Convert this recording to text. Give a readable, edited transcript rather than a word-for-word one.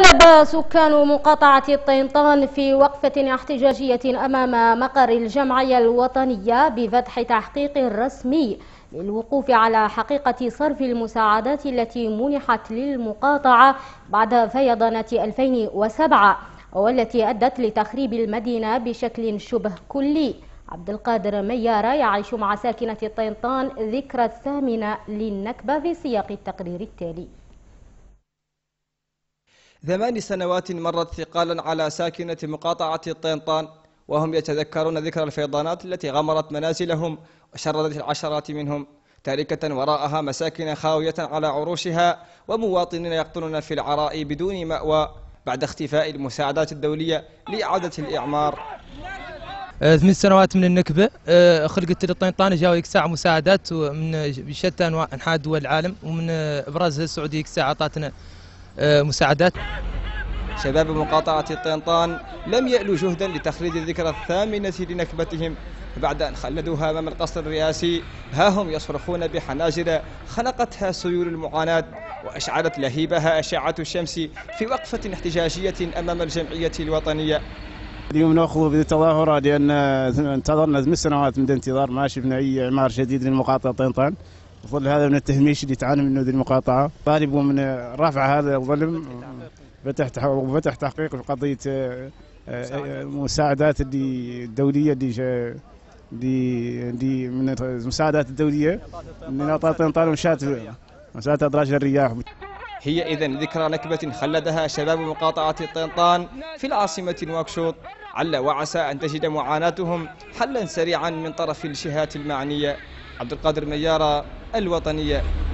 شب سكان مقاطعة الطينطان في وقفة احتجاجية أمام مقر الجمعية الوطنية بفتح تحقيق رسمي للوقوف على حقيقة صرف المساعدات التي منحت للمقاطعة بعد فيضانات 2007 والتي أدت لتخريب المدينة بشكل شبه كلي. عبد القادر ميارة يعيش مع ساكنة الطينطان ذكرى الثامنة للنكبة في سياق التقرير التالي. 8 سنوات مرت ثقالا على ساكنة مقاطعة الطينطان، وهم يتذكرون ذكرى الفيضانات التي غمرت منازلهم وشردت العشرات منهم، تاركة وراءها مساكن خاوية على عروشها ومواطنين يقطنون في العراء بدون مأوى بعد اختفاء المساعدات الدولية لإعادة الإعمار. 8 سنوات من النكبة، خلقت للطينطان جاوا يكسع مساعدات من شتى أنحاء دول العالم، ومن إبرزها السعودية يكسع عطاتنا مساعدات. شباب مقاطعة الطينطان لم يألوا جهدا لتخليد الذكرى الثامنة لنكبتهم، بعد أن خلدوها أمام القصر الرئاسي ها هم يصرخون بحناجر خنقتها سيول المعاناة وأشعلت لهيبها أشعة الشمس في وقفة احتجاجية أمام الجمعية الوطنية. اليوم نأخذ بتظاهرة لأن انتظرنا 8 سنوات من الانتظار، ما شفنا أي إعمار شديد للمقاطعة الطينطان، وفضل هذا من التهميش اللي تعاني منه ذي المقاطعة. طالبوا من رفع هذا الظلم وفتح تحقيق في قضية المساعدات الدولية اللي من المساعدات الدولية من الطينطان ومساعدة أدراج الرياح. هي إذن ذكرى نكبة خلدها شباب مقاطعة الطينطان في العاصمة نواكشوط، عل وعسى أن تجد معاناتهم حلا سريعا من طرف الجهات المعنية. عبد القادر ميارة، الوطنية.